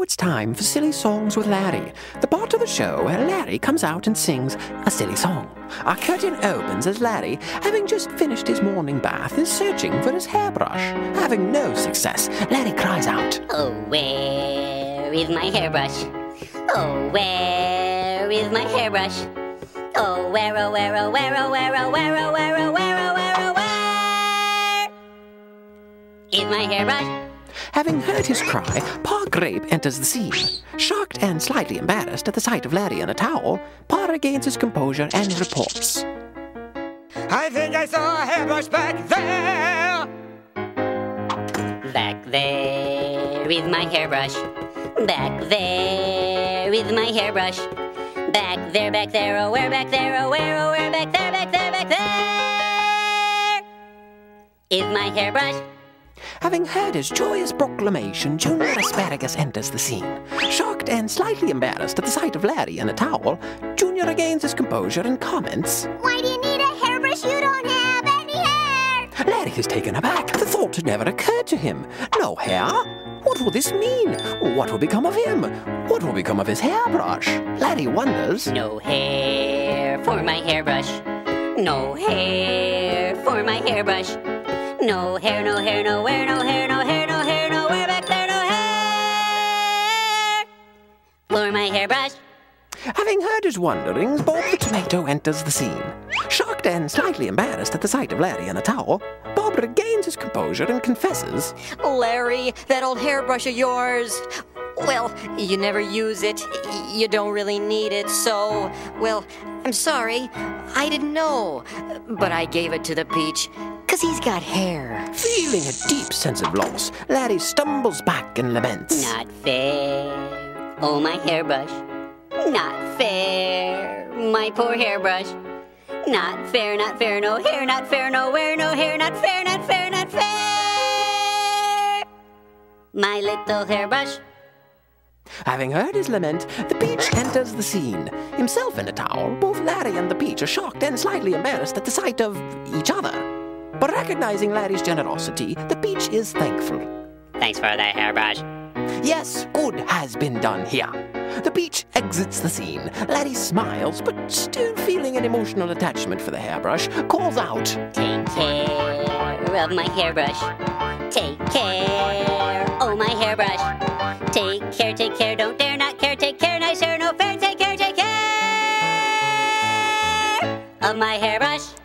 it's time for Silly Songs with Larry, the part of the show where Larry comes out and sings a silly song. Our curtain opens as Larry, having just finished his morning bath, is searching for his hairbrush. Having no success, Larry cries out, "Oh, where is my hairbrush? Oh, where is my hairbrush? Oh, where, oh, where, oh, where, oh, where, oh, where, oh, where, oh, where, oh, where, oh, where is my hairbrush?" Having heard his cry, Pa Grape enters the scene. Shocked and slightly embarrassed at the sight of Larry in a towel, Pa regains his composure and reports, "I think I saw a hairbrush back there." Back there is my hairbrush. Back there is my hairbrush. Back there, oh, where, back there, oh, where, oh, where, back there, back there, back there is my hairbrush. Having heard his joyous proclamation, Junior Asparagus enters the scene. Shocked and slightly embarrassed at the sight of Larry in a towel, Junior regains his composure and comments, "Why do you need a hairbrush? You don't have any hair!" Larry is taken aback. The thought had never occurred to him. No hair? What will this mean? What will become of him? What will become of his hairbrush? Larry wonders. No hair for my hairbrush. No hair for my hairbrush. No hair, no hair, nowhere, no hair, no hair, no hair, nowhere, back there, no hair for my hairbrush. Having heard his wonderings, Bob the Tomato enters the scene. Shocked and slightly embarrassed at the sight of Larry in a towel, Bob regains his composure and confesses, "Larry, that old hairbrush of yours, well, you never use it. You don't really need it, so, well, I'm sorry. I didn't know. But I gave it to the Peach, 'cause he's got hair." Feeling a deep sense of loss, Larry stumbles back and laments, Not fair, oh my hairbrush. Not fair, my poor hairbrush. Not fair, no hair, not fair, nowhere, no hair, not fair, not fair, not fair. My little hairbrush. Having heard his lament, the Peach enters the scene. Himself in a towel, both Larry and the Peach are shocked and slightly embarrassed at the sight of each other. But recognizing Larry's generosity, the Peach is thankful. Thanks for that hairbrush. Yes, good has been done here. The Peach exits the scene. Larry smiles, but still feeling an emotional attachment for the hairbrush, calls out, Take care of my hairbrush. Take care, oh my hairbrush. Take care, don't dare not care. Take care, nice hair, no fair. Take care of my hairbrush.